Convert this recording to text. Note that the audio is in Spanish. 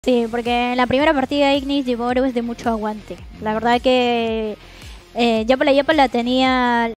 Sí, porque en la primera partida Ignis llevó héroes de mucho aguante. La verdad que Yapala Yapala tenía